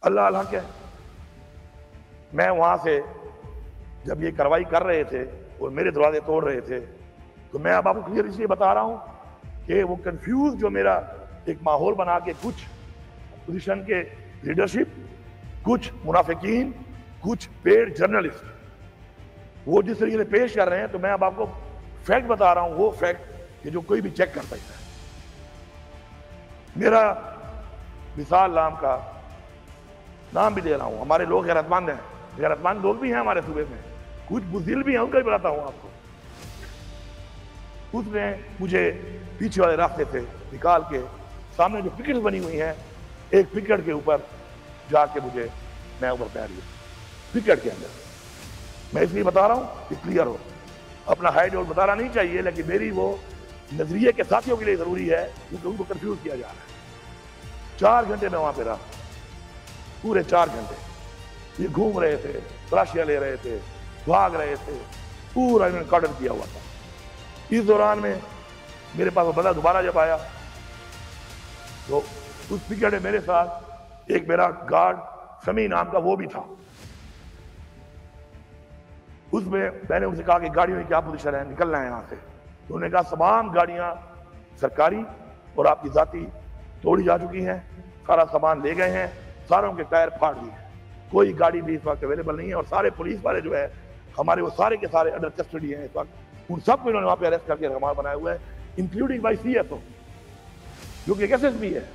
اللہ اللہ کیا ہے. میں وہاں سے جب یہ کارروائی کر رہے تھے اور میرے دروازے توڑ رہے تھے تو میں اب آپ کو کلیئر اس لیے بتا رہا ہوں کہ وہ کنفیوز جو میرا ایک ماحول بنا کے کچھ پوزیشن کے لیڈرشپ، کچھ منافقین، کچھ پیڈ جرنلسٹ وہ جس طریقے سے پیش کر رہے ہیں، تو میں اب آپ کو فیکٹ بتا رہا ہوں، وہ فیکٹ کہ جو کوئی بھی چیک کر سکتا ہے. میرا مثال نام کا نام بھی دے رہا ہوں. ہمارے لوگ غیرت مند ہیں، غیرت مند لوگ بھی ہیں ہمارے صوبے میں، کچھ بزدل بھی ہیں، ان کا بھی بتاتا ہوں آپ کو. اس نے مجھے پیچھے والے راستے سے نکال کے سامنے جو پکٹس بنی ہوئی ہیں، ایک پکٹ کے اوپر جا کے مجھے میں اوپر پیر لیا پکٹ کے اندر. میں اس لیے بتا رہا ہوں کہ کلیئر ہو. اپنا ہائیڈ آؤٹ بتانا نہیں چاہیے، لیکن میری وہ نظریے کے ساتھیوں کے لیے ضروری ہے کیونکہ ان کو کنفیوز کیا جا رہا ہے. 4 گھنٹے میں وہاں پہ رہا، پورے 4 گھنٹے. یہ گھوم رہے تھے، تلاشیاں لے رہے تھے، بھاگ رہے تھے، پورا انہوں نے کارڈن کیا ہوا تھا. اس دوران میں میرے پاس وہ بندہ دوبارہ جب آیا تو اس پکٹ میں میرے ساتھ ایک میرا گارڈ سمی نام کا وہ بھی تھا. اس میں نے ان سے کہا کہ گاڑیوں میں کیا پوزیشن ہے، نکلنا ہے یہاں سے. تو انہوں نے کہا تمام گاڑیاں سرکاری اور آپ کی ذاتی توڑی جا چکی ہیں، سارا سامان لے گئے ہیں، ساروں کے ٹائر پھاڑ دیے ہیں، کوئی گاڑی بھی اس وقت اویلیبل نہیں ہے. اور سارے پولیس والے جو ہے ہمارے وہ سارے کے سارے انڈر کسٹڈی ہیں اس وقت. ان سب کو انہوں نے وہاں پہ اریسٹ کر کے رہنما بنایا ہوا ہے، including by C S O جو کہ ایک ایس ایس پی ہے.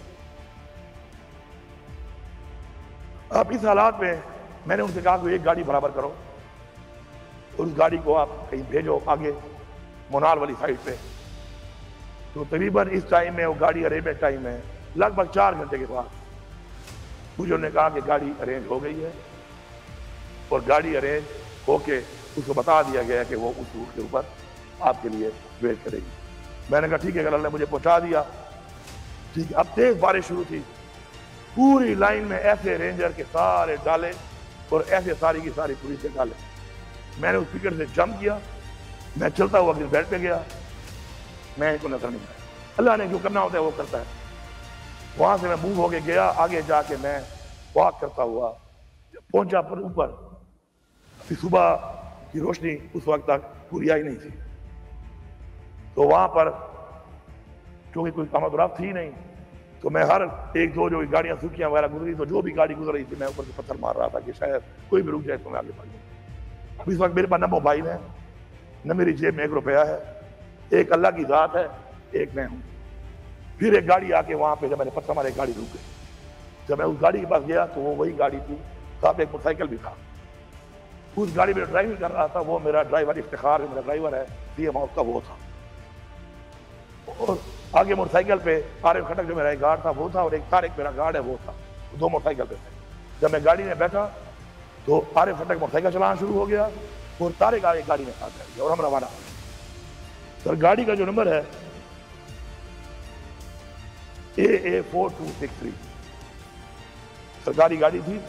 اب اس حالات میں نے ان سے کہا کہ ایک گاڑی برابر کرو، اس گاڑی کو آپ کہیں بھیجو آگے مونال والی سائڈ پہ. تو تقریباً اس ٹائم میں وہ گاڑی ارینجمنٹ ٹائم ہے لگ بھگ 4 گھنٹے کے بعد مجھے انہوں نے کہا کہ گاڑی ارینج ہو گئی ہے اور گاڑی ارینج ہو کے اس کو بتا دیا گیا کہ وہ اس روٹ کے اوپر آپ کے لیے ویٹ کرے گی. میں نے کہا ٹھیک ہے، اگر اللہ نے مجھے پہنچا دیا ٹھیک ہے. اب تیز بارش شروع تھی، پوری لائن میں ایسے رینجر کے سارے ڈالے اور ایسے ساری کی ساری پولیس کے ڈالے. میں نے اس پکٹ سے جمپ کیا، میں چلتا ہوا اپنے بیڈ پہ گیا، میں ان کو نظر نہیں آیا. اللہ نے جو کرنا ہوتا ہے وہ کرتا ہے. وہاں سے میں موو ہو کے گیا، آگے جا کے میں واک کرتا ہوا پہنچا پر اوپر. صبح کی روشنی اس وقت تک پوری آئی نہیں تھی، تو وہاں پر چونکہ کوئی آمد و رفت تھی نہیں، تو میں ہر ایک دو جو گاڑیاں سوکھیاں وغیرہ گزری تو جو بھی گاڑی گزر رہی تھی میں اوپر سے پتھر مار رہا تھا کہ شاید کوئی بھی رک جائے تو میں آگے بڑھ جاؤں. اب اس وقت میرے پاس نہ موبائل ہے، نہ میری جیب میں 1 روپیہ ہے. ایک اللہ کی ذات ہے، ایک میں ہوں. پھر ایک گاڑی آ کے وہاں پہ جب میں نے پتھر مارے گاڑی رک گئی. جب میں اس گاڑی کے پاس گیا تو وہ وہی گاڑی تھی، ساتھ ایک موٹر سائیکل بھی تھا. اس گاڑی میں ڈرائیونگ کر رہا تھا وہ میرا ڈرائیور افتخار جو میرا ڈرائیور ہے سی ایم ہاؤس کا وہ تھا. اور آگے موٹر سائیکل پہ عارف کھٹک جو میرا ایک گارڈ تھا وہ تھا، اور ایک طارق میرا گارڈ ہے وہ تھا. 2 موٹر سائیکل پہ تھے. جب میں گاڑی میں بیٹھا تو عارف کھٹک موٹر سائیکل چلانا شروع ہو گیا اور طارق آگے گاڑی میں ساتھ رہ گیا اور ہم روانہ. سر گاڑی کا جو نمبر ہے AA4263 سرکاری گاڑی تھی،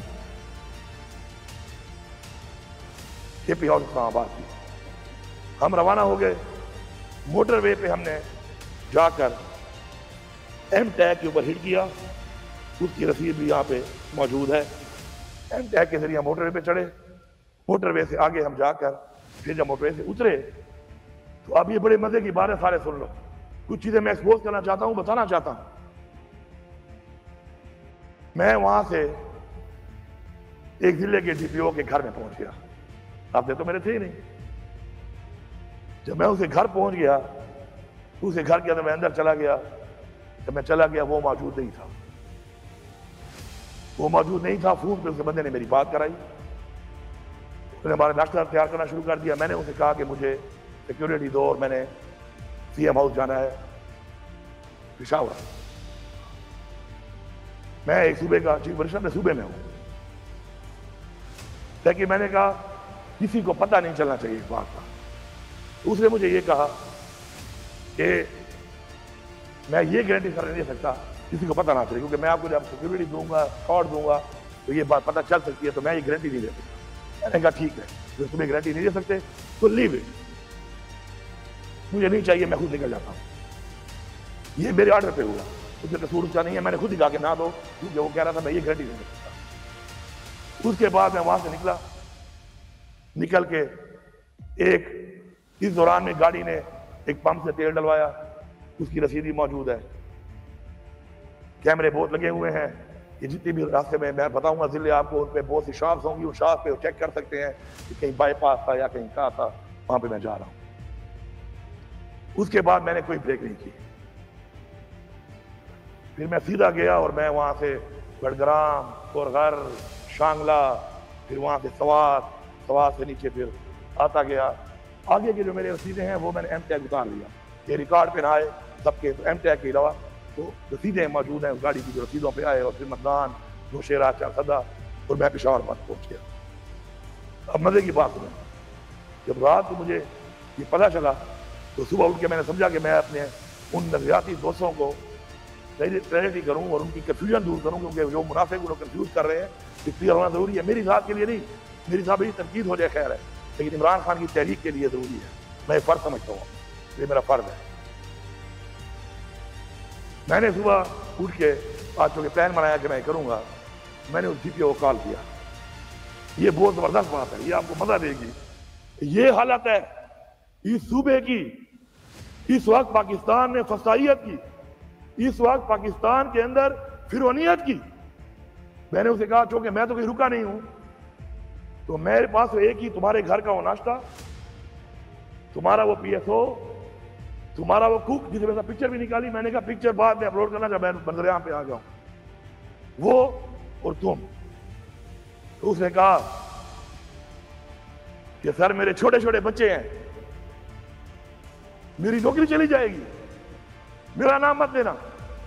کے پی ہاؤس اسلام آباد کی. ہم روانہ ہو گئے. موٹر وے پہ ہم نے جا کر ایم ٹیگ کے اوپر ہٹ کیا. اس کی رسید بھی یہاں پہ موجود ہے. ایم ٹیگ کے ذریعے موٹر وے پہ چڑھے. موٹر وے سے آگے ہم جا کر پھر جب موٹر وے سے اترے تو اب یہ بڑے مزے کی بات ہے، سارے سن لو. کچھ چیزیں میں ایکسپوز کرنا چاہتا ہوں، بتانا چاہتا ہوں. میں وہاں سے ایک ضلع کے ڈی پی او کے گھر میں پہنچ گیا. آپ نے تو میرے تھے ہی نہیں. جب میں اسے گھر پہنچ گیا، اسے گھر کے اندر میں اندر چلا گیا. جب میں چلا گیا وہ موجود نہیں تھا. وہ موجود نہیں تھا. فون پہ اس بندے نے میری بات کرائی. اس نے ہمارا ناشتہ تیار کرنا شروع کر دیا. میں نے اسے کہا کہ مجھے سیکیورٹی دو اور میں نے سی ایم ہاؤس جانا ہے پشاور. میں ایک صوبے کا چیف منسٹر میں صوبے میں ہوں، لیکن میں نے کہا کسی کو پتہ نہیں چلنا چاہیے اس بات کا. اس نے مجھے یہ کہا کہ میں یہ گارنٹی کر نہیں سکتا کسی کو پتہ نہ چلے، کیونکہ میں آپ کو جب سیکیورٹی دوں گا، اسکارٹ دوں گا تو یہ بات پتہ چل سکتی ہے، تو میں یہ گارنٹی نہیں دے سکتا. میں نے کہا ٹھیک ہے، جو تمہیں گارنٹی نہیں دے سکتے تو لیو اٹ، مجھے نہیں چاہیے، میں خود نکل جاتا ہوں. یہ میرے آرڈر پہ ہوا. اس میں قصور اس کا نہیں ہے. میں نے خود ہی کہا کہ نہ دو، کیونکہ وہ کہہ رہا تھا میں یہ گارنٹی نہیں دے سکتا. اس کے بعد میں وہاں سے نکل کے اس دوران میں گاڑی نے ایک پمپ سے تیل ڈلوایا، اس کی رسید بھی موجود ہے، کیمرے بہت لگے ہوئے ہیں، یہ جتنی بھی راستے میں بتاؤں گا ضلع آپ کو، ان پہ بہت سی شاپس ہوں گی، ان شاپ پہ چیک کر سکتے ہیں کہ کہیں بائی پاس تھا یا کہیں کہاں تھا، وہاں پہ میں جا رہا ہوں۔ اس کے بعد میں نے کوئی بریک نہیں کی، پھر میں سیدھا گیا اور میں وہاں سے بڑگرام، کورغر، شانگلہ، پھر وہاں سے سوات سے نیچے پھر آتا گیا۔ آگے کے جو میرے رسیدیں ہیں وہ میں نے ایم ٹیگ اتار لیا، یہ ریکارڈ پہ نہ آئے سب کے، ایم ٹیگ کے علاوہ تو رسیدیں موجود ہیں اس گاڑی کی جو رسیدوں پہ آئے، اور پھر مردان، نوشیرہ، چارسدہ، اور میں پشاور بات پہنچ گیا۔ اب مزے کی بات سنیں، جب رات کو مجھے یہ پتہ چلا تو صبح اٹھ کے میں نے سمجھا کہ میں اپنے ان نظریاتی دوستوں کو کلیئرٹی کروں اور ان کی کنفیوژن دور کروں، کیونکہ جو منافق وہ کنفیوز کر رہے ہیں، اس کلیئر ہونا ضروری ہے۔ میری ذات کے لیے نہیں، میری ذات بڑی تنقید ہو جائے خیر ہے، لیکن عمران خان کی تحریک کے لیے ضروری ہے، میں یہ فرض سمجھتا ہوں، یہ میرا فرض ہے۔ میں نے صبح اٹھ کے آج چونکہ پلان بنایا کہ میں کروں گا، میں نے اس ڈی پی او کو کال کیا، یہ بہت زبردست بات ہے، یہ آپ کو مزہ دے گی۔ یہ حالت ہے اس صوبے کی، اس وقت پاکستان میں فسائیت کی، اس وقت پاکستان کے اندر فرعونیت کی۔ میں نے اسے کہا چونکہ میں تو کہیں رکا نہیں ہوں، تو میرے پاس ایک ہی تمہارے گھر کا وہ ناشتہ، تمہارا وہ پی ایس او، تمہارا وہ کوک، جسے میں پکچر بھی نکالی، میں نے کہا پکچر بعد میں اپلوڈ کرنا جب میں بندریاں پہ آ جاؤں، وہ اور تم۔ تو اس نے کہا کہ سر میرے چھوٹے چھوٹے بچے ہیں، میری نوکری چلی جائے گی، میرا نام مت لینا۔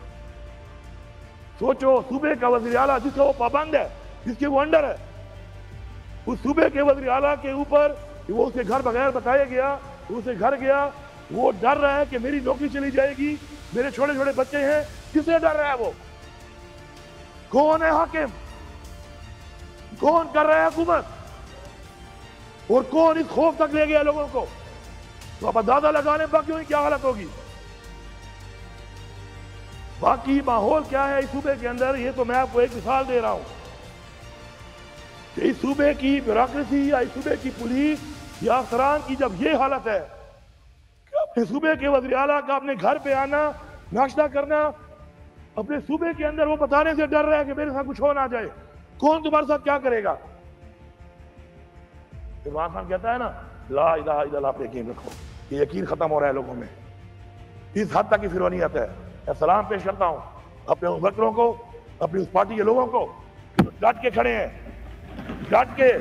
سوچو صوبے کا وزیر اعلیٰ جس کا وہ پابند ہے، جس کے وہ انڈر ہے، اس صوبے کے وزیر اعلیٰ کے اوپر وہ اسے گھر بغیر بتایا گیا، اسے گھر گیا، وہ ڈر رہا ہے کہ میری نوکری چلی جائے گی، میرے چھوٹے چھوٹے بچے ہیں، کس سے ڈر رہا ہے وہ؟ کون ہے حاکم؟ کون کر رہا ہے حکومت؟ اور کون اس خوف تک لے گیا لوگوں کو؟ تو اب اندازہ لگانے باقیوں کی کیا حالت ہوگی۔ باقی ماحول کیا ہے اس صوبے کے اندر، یہ تو میں آپ کو ایک مثال دے رہا ہوں کہ اس صوبے کی بیوروکریسی یا اس صوبے کی پولیس یا افسران کی جب یہ حالت ہے کہ اپنے صوبے کے وزیر اعلیٰ کا اپنے گھر پہ آنا، ناشتہ کرنا، اپنے صوبے کے اندر وہ بتانے سے ڈر رہا ہے کہ میرے ساتھ کچھ ہو نہ جائے، کون تمہارے ساتھ کیا کرے گا؟ عمران خان کہتا ہے نا لا الہ الا اللہ پہ یقین رکھو، یہ یقین ختم ہو رہا ہے لوگوں میں، اس حد تک کی فرعونیت ہے۔ میں سلام پیش کرتا ہوں اپنے ورکروں کو، اپنی اس پارٹی کے لوگوں کو ڈٹ کے کھڑے ہیں، ڈٹ کے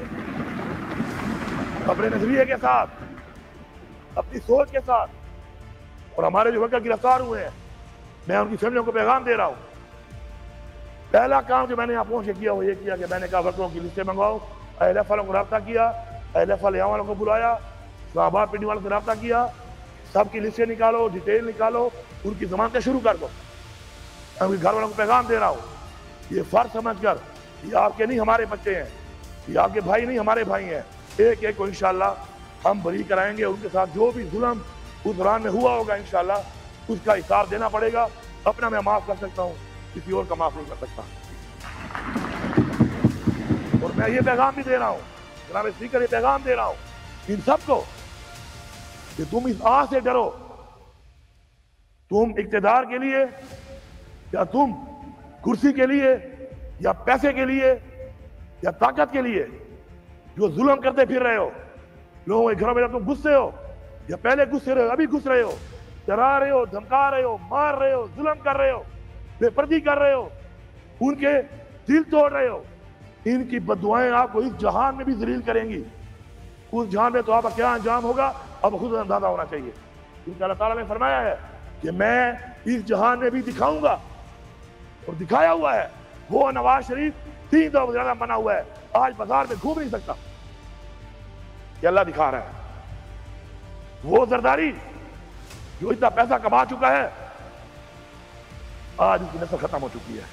اپنے نظریے کے ساتھ، اپنی سوچ کے ساتھ، اور ہمارے جو ورکر گرفتار ہوئے ہیں میں ان کی فیملیوں کو پیغام دے رہا ہوں۔ پہلا کام جو میں نے یہاں پہنچ کے کیا وہ یہ کیا کہ میں نے کہا ورکروں کی لسٹیں منگواؤ، اہل ایف والوں کو رابطہ کیا، اہل ایف والے والوں کو بلایا، اسلام آباد پنڈی والوں سے رابطہ کیا، سب کی لسٹیں نکالو، ڈیٹیل نکالو، ان کی ضمانتیں شروع کر دو۔ میں ان کے گھر والوں کو پیغام دے رہا ہوں، یہ فرض سمجھ کر یہ آپ کے نہیں ہمارے بچے ہیں، یہ آپ کے بھائی نہیں ہمارے بھائی ہیں، ایک ایک کو انشاءاللہ ہم بری کرائیں گے، ان کے ساتھ جو بھی ظلم اس دوران میں ہوا ہوگا انشاءاللہ اس کا حساب دینا پڑے گا۔ اپنا میں معاف کر سکتا ہوں، کسی اور کا معاف نہیں کر سکتا۔ اور میں یہ پیغام بھی دے رہا ہوں، جناب اسپیکر، یہ پیغام دے رہا ہوں ان سب کو کہ تم اس آہ سے ڈرو، تم اقتدار کے لیے یا تم کرسی کے لیے یا پیسے کے لیے یا طاقت کے لیے جو ظلم کرتے پھر رہے ہو، لوگوں کے گھروں میں تم غصے ہو یا پہلے غصے رہے ہو، ابھی گھس رہے ہو، ڈرا رہے ہو، دھمکا رہے ہو، مار رہے ہو، ظلم کر رہے ہو، بے پردی کر رہے ہو، ان کے دل توڑ رہے ہو، ان کی بددعائیں آپ کو اس جہان میں بھی ذلیل کریں گی، اس جہان میں تو آپ کا کیا انجام ہوگا اب خود اندازہ ہونا چاہیے، کیونکہ اللہ تعالیٰ نے فرمایا ہے کہ میں اس جہان میں بھی دکھاؤں گا، اور دکھایا ہوا ہے۔ وہ نواز شریف 3 دفعہ زیادہ بنا ہوا ہے، آج بازار میں گھوم نہیں سکتا، یہ اللہ دکھا رہا ہے۔ وہ زرداری جو اتنا پیسہ کما چکا ہے آج اس کی نسل ختم ہو چکی ہے،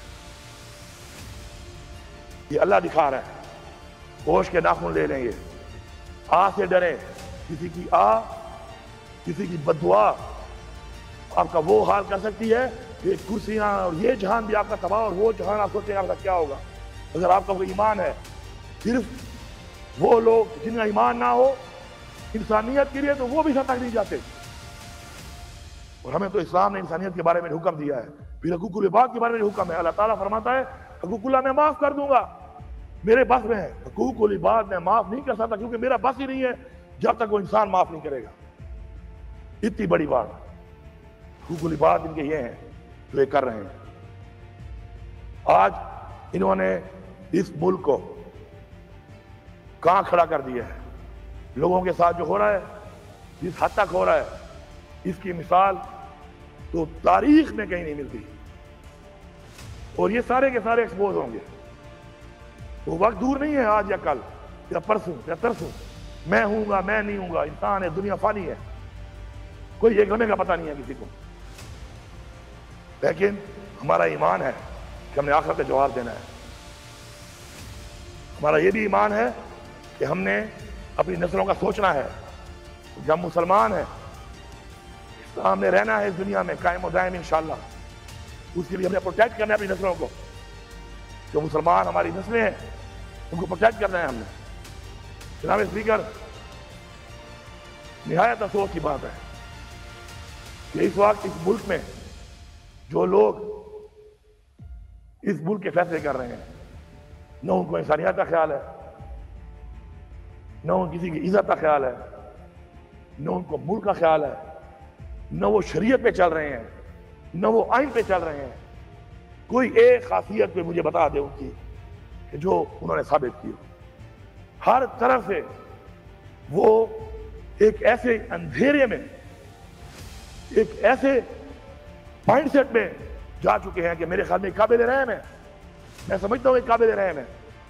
یہ اللہ دکھا رہا ہے۔ ہوش کے ناخن لے لیں گے، آہ سے ڈریں، کسی کی آہ، کسی کی بددعا آپ کا وہ حال کر سکتی ہے کہ کرسیاں اور یہ جہان بھی آپ کا تباہ، اور وہ جہان آپ سوچیں آپ کا کیا ہوگا۔ اگر آپ کا کوئی ایمان ہے صرف وہ لوگ جن کا ایمان نہ ہو انسانیت کے لیے تو وہ بھی سب تک نہیں جاتے. اور ہمیں تو اسلام نے انسانیت کے بارے میں حکم دیا ہے. پھر حقوق العباد کے بارے میں حکم ہے. اللہ تعالیٰ فرماتا ہے حقوق اللہ میں معاف کر دوں گا، میرے بس میں ہے. حقوق العباد میں معاف نہیں کر سکتا کیونکہ میرا بس ہی نہیں ہے جب تک وہ انسان معاف نہیں کرے گا. اتنی بڑی بات. حقوق العباد ان کے یہ ہیں جو یہ کر رہے ہیں. آج انہوں نے اس ملک کو کہاں کھڑا کر دیا ہے. لوگوں کے ساتھ جو ہو رہا ہے، جس حد تک ہو رہا ہے، اس کی مثال تو تاریخ میں کہیں نہیں ملتی. اور یہ سارے کے سارے ایکسپوز ہوں گے. وہ وقت دور نہیں ہے آج یا کل یا پرسوں یا ترسوں. میں ہوں گا، میں نہیں ہوں گا. انسان ہے، دنیا فانی ہے، کوئی ایک لمحے کا پتہ نہیں ہے کسی کو. لیکن ہمارا ایمان ہے کہ ہم نے آخرت کا جواب دینا ہے. ہمارا یہ بھی ایمان ہے کہ ہم نے اپنی نسلوں کا سوچنا ہے. جب مسلمان ہیں، اسلام نے رہنا ہے اس دنیا میں قائم و دائم انشاءاللہ. اس کے لیے ہم نے پروٹیکٹ کرنا ہے اپنی نسلوں کو. جو مسلمان ہماری نسلیں ہیں ان کو پروٹیکٹ کرنا ہے ہم نے. جناب اسپیکر، نہایت افسوس کی بات ہے کہ اس وقت اس ملک میں جو لوگ اس ملک کے فیصلے کر رہے ہیں، نہ ان کو انسانیت کا خیال ہے، نہ ان کسی کی عزت کا خیال ہے، نہ ان کو ملک کا خیال ہے، نہ وہ شریعت پہ چل رہے ہیں، نہ وہ آئین پہ چل رہے ہیں. کوئی ایک خاصیت پہ مجھے بتا دے ان کی کہ جو انہوں نے ثابت کی. ہر طرف سے وہ ایک ایسے اندھیرے میں، ایک ایسے مائنڈ سیٹ میں جا چکے ہیں کہ میرے خیال میں قابل رحم ہے. میں سمجھتا ہوں کہ قابل رحم ہے.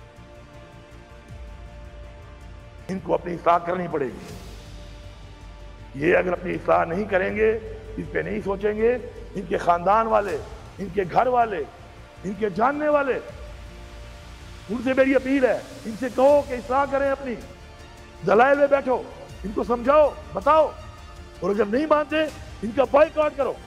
ان کو اپنی اصلاح کرنی پڑے گی. یہ اگر اپنی اصلاح نہیں کریں گے، اس پہ نہیں سوچیں گے، ان کے خاندان والے، ان کے گھر والے، ان کے جاننے والے، ان سے میری اپیل ہے، ان سے کہو کہ اصلاح کریں اپنی. دلائل میں بیٹھو، ان کو سمجھاؤ، بتاؤ. اور اگر نہیں مانتے ان کا بائیکاٹ کرو.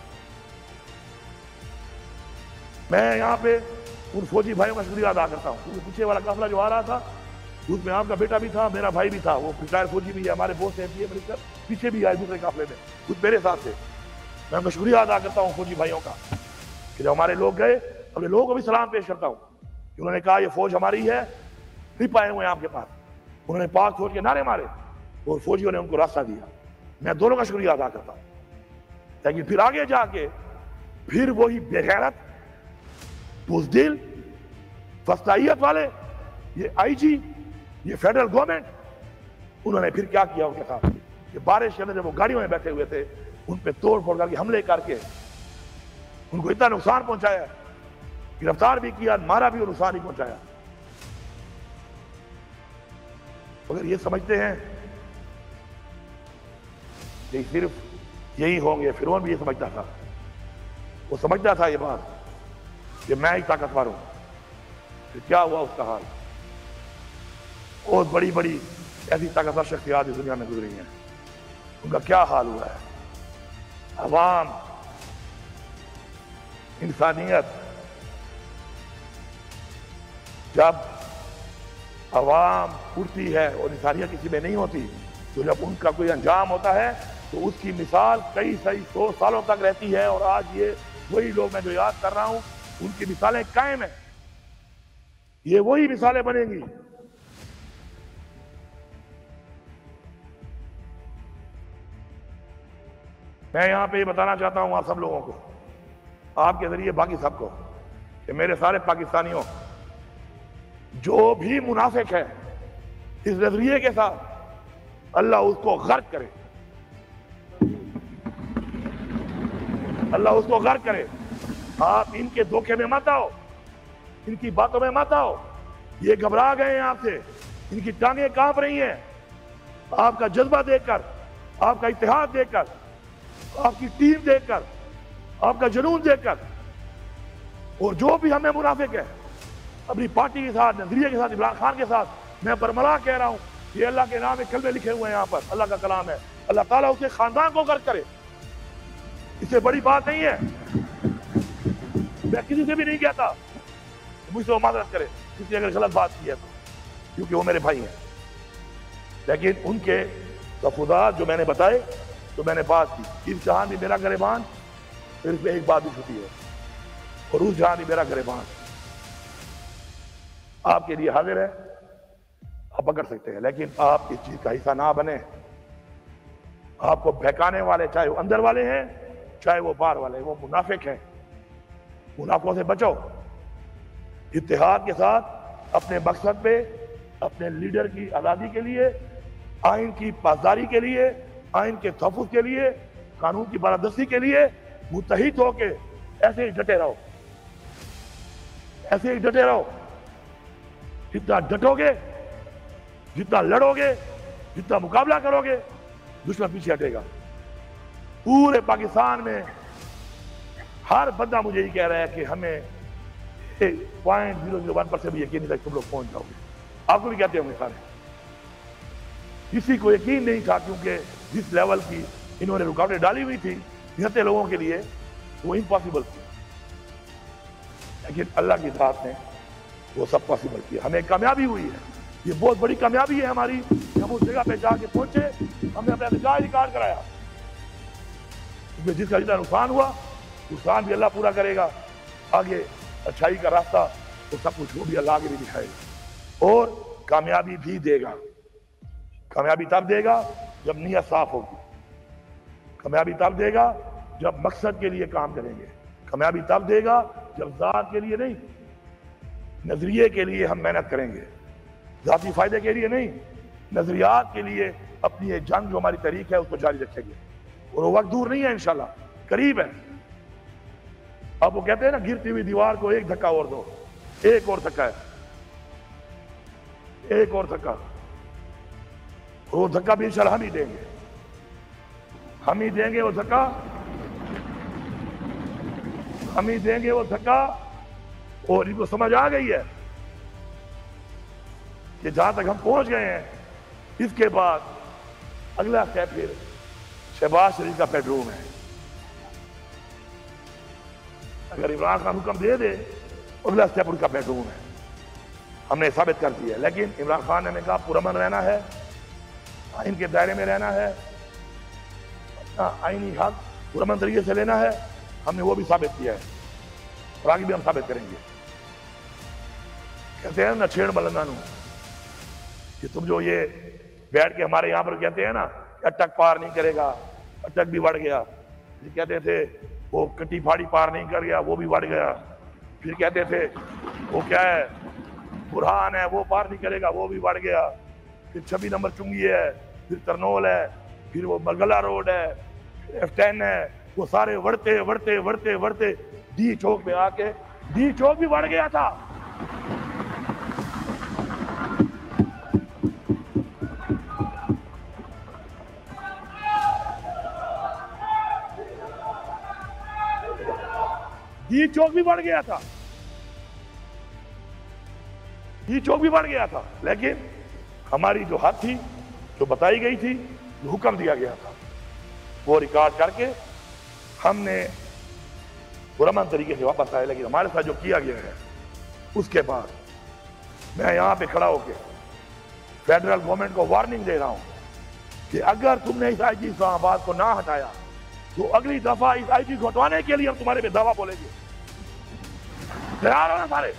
میں یہاں پہ ان فوجی بھائیوں کا شکریہ ادا کرتا ہوں کیونکہ پیچھے والا قافلہ جو آ رہا تھا اس میں آپ کا بیٹا بھی تھا، میرا بھائی بھی تھا. وہ ریٹائر فوجی بھی ہے، ہمارے بوس ہیں منسٹر، پیچھے بھی آئے دوسرے قافلے میں، خود میرے ساتھ تھے. میں ان کا شکریہ ادا کرتا ہوں فوجی بھائیوں کا کہ جب ہمارے لوگ گئے، اپنے لوگوں کو بھی سلام پیش کرتا ہوں کہ انہوں نے کہا یہ فوج ہماری ہے، نہیں پائے ہوئے ہیں آپ کے پاس. انہوں نے پاک فوج کے نعرے مارے اور فوجیوں نے ان کو راستہ دیا. میں دونوں کا شکریہ ادا کرتا ہوں. لیکن پھر آگے جا کے پھر وہی بے غیرت، بزدل، فسطائیت والے، یہ آئی جی، یہ فیڈرل گورنمنٹ، انہوں نے پھر کیا کیا ان کے ساتھ کہ بارش کے اندر جب وہ گاڑیوں میں بیٹھے ہوئے تھے ان پہ توڑ پھوڑ کر کے حملے کر کے ان کو اتنا نقصان پہنچایا، گرفتار بھی کیا، مارا بھی اور نقصان بھی پہنچایا. اگر یہ سمجھتے ہیں کہ صرف یہی ہوں گے، فرعون بھی یہ سمجھتا تھا. وہ سمجھتا تھا یہ بات کہ میں ہی طاقتور ہوں. پھر کیا ہوا اس کا حال؟ بہت بڑی بڑی ایسی طاقتور شخصیات اس دنیا میں گزری ہیں، ان کا کیا حال ہوا ہے؟ عوام، انسانیت. جب عوام اٹھتی ہے اور انسانیت کسی میں نہیں ہوتی تو جب ان کا کوئی انجام ہوتا ہے تو اس کی مثال کئی 100 سالوں تک رہتی ہے. اور آج یہ وہی لوگ میں جو یاد کر رہا ہوں ان کی مثالیں قائم ہیں. یہ وہی مثالیں بنیں گی. میں یہاں پہ یہ بتانا چاہتا ہوں آپ سب لوگوں کو، آپ کے ذریعے باقی سب کو، کہ میرے سارے پاکستانیوں، جو بھی منافق ہے اس نظریے کے ساتھ، اللہ اس کو غرق کرے، اللہ اس کو غرق کرے. آپ ان کے دھوکے میں مت آؤ، ان کی باتوں میں مت آؤ. یہ گھبرا گئے ہیں آپ سے، ان کی ٹانگیں کانپ رہی ہیں آپ کا جذبہ دیکھ کر، آپ کا اتحاد دیکھ کر، آپ کی ٹیم دیکھ کر، آپ کا جنون دیکھ کر. اور جو بھی ہمیں منافق ہے اپنی پارٹی کے ساتھ، نظریے کے ساتھ، عمران خان کے ساتھ، میں برملا کہہ رہا ہوں، یہ اللہ کے نام میں کلمے لکھے ہوئے ہیں یہاں پر، اللہ کا کلام ہے. اللہ تعالیٰ اسے خاندان کو غرق کرے. اس سے بڑی بات نہیں ہے. میں کسی سے بھی نہیں کہتا، مجھ سے وہ معذرت کرے کسی نے اگر غلط بات کی ہے تو. کیونکہ وہ میرے بھائی ہیں، لیکن ان کے تفوضات جو میں نے بتائے تو میں نے بات کی، اس جہاں بھی میرا گریبان، پھر اس میں ایک بات بھی چھٹی ہے، اور اس جہاں بھی میرا گریبان آپ کے لیے حاضر ہے، آپ پکڑ سکتے ہیں، لیکن آپ اس چیز کا حصہ نہ بنے۔ آپ کو بہکانے والے، چاہے وہ اندر والے ہیں چاہے وہ باہر والے، وہ منافق ہیں، منافقوں سے بچو، اتحاد کے ساتھ اپنے مقصد پہ، اپنے لیڈر کی آزادی کے لیے، آئین کی پاسداری کے لیے، آئین کے تحفظ کے لیے، قانون کی بالادستی کے لیے متحد ہو کے ایسے ہی ڈٹے رہو، ایسے ہی ڈٹے رہو۔ جتنا ڈٹو گے، جتنا لڑو گے، جتنا مقابلہ کرو گے، دشمن پیچھے ہٹے گا۔ پورے پاکستان میں ہر بندہ مجھے یہ کہہ رہا ہے کہ ہمیں 0.001% بھی یقین نہیں تھا تم لوگ پہنچ جاؤ گے۔ آپ کو بھی کہتے ہوں گے سارے، کسی کو یقین نہیں تھا، کیونکہ جس لیول کی انہوں نے رکاوٹیں ڈالی ہوئی تھی 76 لوگوں کے لیے، وہ امپاسبل تھی، لیکن اللہ کی ذات نے وہ سب پاسبل کیا، ہمیں کامیابی ہوئی ہے۔ یہ بہت بڑی کامیابی ہے ہماری کہ ہم اس جگہ پہ جا کے پہنچے، ہم نے اپنا ریکارڈ کرایا، کیونکہ جس کا جتنا نقصان ہوا نقصان بھی اللہ پورا کرے گا، آگے اچھائی کا راستہ وہ سب کچھ وہ بھی اللہ آگے بھی دکھائے گا، اور کامیابی بھی دے گا۔ کامیابی تب دے گا جب نیت صاف ہوگی، کامیابی تب دے گا جب مقصد کے لیے کام کریں گے، کامیابی تب دے گا جب ذات کے لیے نہیں، نظریے کے لیے ہم محنت کریں گے، ذاتی فائدے کے لیے نہیں، نظریات کے لیے اپنی یہ جنگ جو ہماری تحریک ہے اس کو جاری رکھیں گے، اور وہ وقت دور نہیں ہے، انشاءاللہ قریب ہے۔ اب وہ کہتے ہیں نا گرتی ہوئی دیوار کو ایک دھکا اور دو، ایک اور دھکا ہے، ایک اور دھکا، وہ دھکا بھی انشاءاللہ ہم ہی دیں گے، ہم ہی دیں گے وہ دھکا، ہم ہی دیں گے وہ دھکا۔ اور ان کو سمجھ آ گئی ہے کہ جہاں تک ہم پہنچ گئے ہیں، اس کے بعد اگلا اسٹیپ پھر شہباز شریف کا بیڈ روم ہے۔ اگر عمران خان حکم دے دے اگلا اسٹیپ ان کا بیڈ روم ہے، ہم نے ثابت کر دیا ہے، لیکن عمران خان نے کہا پرامن رہنا ہے، آئین کے دائرے میں رہنا ہے، اپنا آئینی حق پرامن طریقے سے لینا ہے، ہم نے وہ بھی ثابت کیا ہے، اور آگے بھی ہم ثابت کریں گے۔ کہتے ہیں نہ چھیڑ ملنگا نو، کہ تم جو یہ بیٹھ کے ہمارے یہاں پر کہتے ہیں نا اٹک پار نہیں کرے گا، اٹک بھی بڑھ گیا، پھر کہتے تھے وہ کٹی پھاڑی پار نہیں کر گیا، وہ بھی بڑھ گیا، پھر کہتے تھے وہ کیا ہے برہان ہے وہ پار نہیں کرے گا، وہ بھی بڑھ گیا، پھر 26 نمبر چنگی ہے، پھر ترنول ہے، پھر وہ مرگلہ روڈ ہے، پھر F10 ہے، وہ سارے وڑتے وڑتے وڑتے وڑتے ڈی چوک میں آ کے ڈی چوک بھی بڑھ گیا تھا۔ ڈی چوک بھی بڑھ گیا تھا، ڈی چوک بھی بڑھ گیا تھا، لیکن ہماری جو حد تھی، جو بتائی گئی تھی، جو حکم دیا گیا تھا، وہ ریکارڈ کر کے ہم نے پرامن طریقے سے واپس آئے۔ لیکن ہمارے ساتھ جو کیا گیا ہے اس کے بعد میں یہاں پہ کھڑا ہو کے فیڈرل گورنمنٹ کو وارننگ دے رہا ہوں کہ اگر تم نے اس آئی جی اسلام آباد کو نہ ہٹایا تو اگلی دفعہ اس آئی جی کو ہٹوانے کے لیے ہم تمہارے پہ دعویٰ بولیں گے۔ تیار ہو نا سارے؟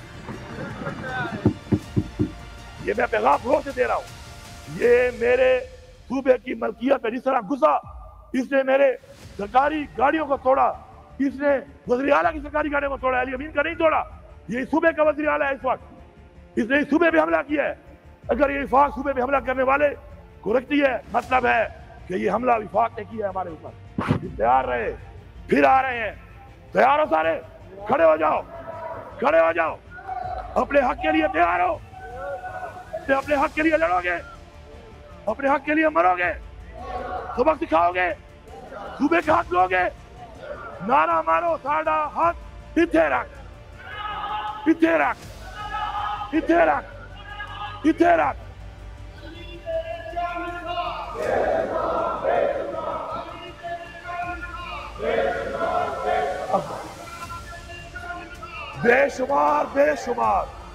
یہ میں پیغام زور سے دے رہا ہوں، یہ میرے صوبے کی ملکیت پہ جس طرح گھسا، اس نے میرے سرکاری گاڑیوں کو توڑا، اس نے وزیر اعلیٰ کی سرکاری گاڑیوں کو توڑا، علی امین کا نہیں توڑا، یہ صوبے کا وزیر اعلیٰ ہے اس وقت، اس نے اس صوبے پہ حملہ کیا ہے۔ اگر یہ وفاق صوبے پہ حملہ کرنے والے کو رکھتی ہے، مطلب ہے کہ یہ حملہ وفاق نے کیا ہے ہمارے اوپر۔ تیار رہے، پھر آ رہے ہیں، تیار ہو سارے؟ کھڑے ہو جاؤ، کھڑے ہو جاؤ، اپنے حق کے لیے تیار ہو، اپنے حق کے لیے لڑو گے، اپنے حق کے لیے مرو گے، سبق سکھاؤ گے، صوبے کا حق لو گے، نعرہ مارو ساڈا حق اتھے رکھ، اتھے رکھ، اتھے رکھ، اتھے رکھ۔ بے شمار